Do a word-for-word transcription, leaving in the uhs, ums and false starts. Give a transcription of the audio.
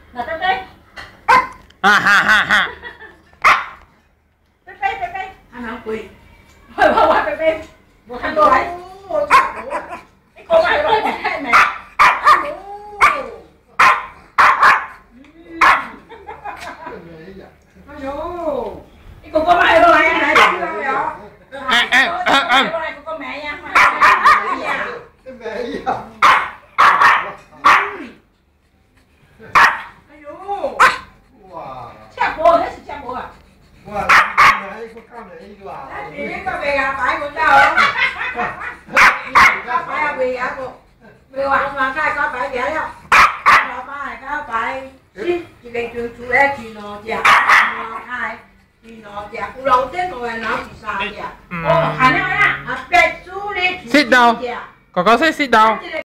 Là Tê Tê. Ha ha ha ha. Tê Tê Tê Tê. Anh không quỳ. Thôi thôi thôi Tê Tê. Một thằng rồi. Cái con này rồi mẹ mẹ. Cái con con này rồi anh này chưa rồi. À à à à. Con này của con mẹ nha. Cái mẹ gì à? Wow. Chắc bố hết sự chắc bố à? Wow, cái mẹ có cao này đi vào. Thì biết có về gà phải của cháu không? Có phải là vì gà của vì hoàng mà cái có phải vậy không? Có phải có phải chỉ chỉ cần trường chú ấy chỉ nó chả nó hai chỉ nó chả cụ lâu thế rồi nó chỉ sao chả. Ô, Hà Nội à? À, bé chú đi. Sit down. Có có say sit down.